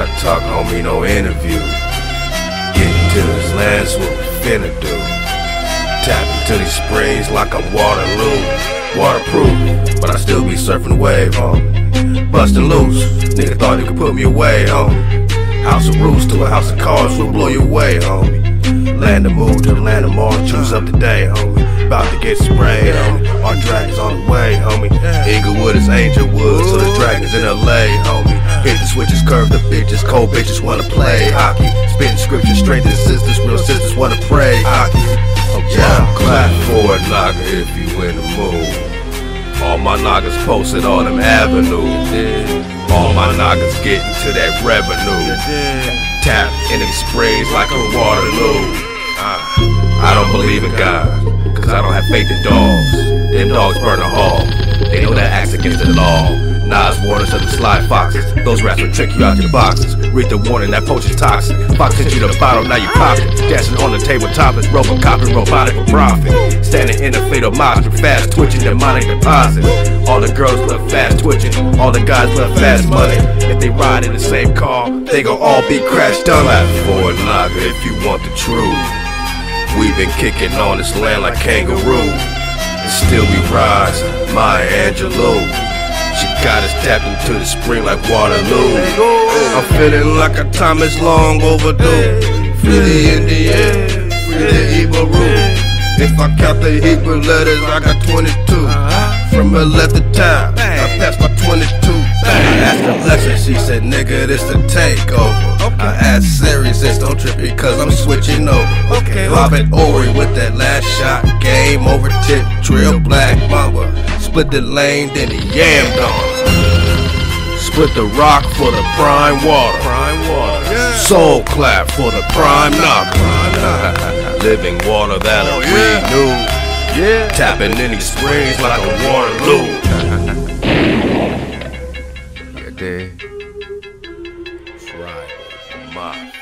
gotta talk, homie, no interview. Getting to this land's what we finna do. Tap into these springs like I'm Waterloo. Waterproof, but I still be surfing the wave, homie. Bustin' loose, nigga thought he could put me away, homie. House of roots to a house of cards will blow you away, homie. Land of mood to the land of Mars, choose up today, homie. About to get sprayed, homie. Our dragon's on the way, homie. Inglewood is Angelwood, so the dragon's in LA, homie. Hit the switches, curve the bitches, cold bitches wanna play hockey. Spitting scripture straight to the sisters, real sisters wanna pray hockey. Yeah, clap for it, knocker, if you in the mood. All my knockers posted on them avenues. All my knockers getting to that revenue. Tap in these springs like a Waterloo. I don't believe in God, cause I don't have faith in dogs. Them dogs burn a hog. They know that acts against the law. Nas warners of the sly foxes. Those rats will trick you out to the boxes. Read the warning, that potion's toxic. Fox sent you the bottle, now you pop it. Dancing on the table topless, Robocop and robotic for profit. Standing in a fatal monster, fast twitching, demonic deposit. All the girls love fast twitching, all the guys love fast money. If they ride in the same car, they gon' all be crash dumb. For a knocker if you want the truth. We've been kicking on this land like kangaroo. And still we rise, Maya Angelou. She got us tapped into the spring like Waterloo. I'm feeling like a time is long overdue. Free the Indian, free the Hebrew. If I count the Hebrew letters, I got 22. From her left to top, I passed my 22. I asked her blessing, she said, nigga, this the takeover. I asked Siri, says don't trip because I'm switching over. Robert Ory with that last shot, game over tip, drill black mamba. Split the lane, then he yammed on. Split the rock for the prime water. Soul clap for the prime knocker. Living water that'll renew. Tapping in these springs like a Waterloo. Yeah, dude. Right, my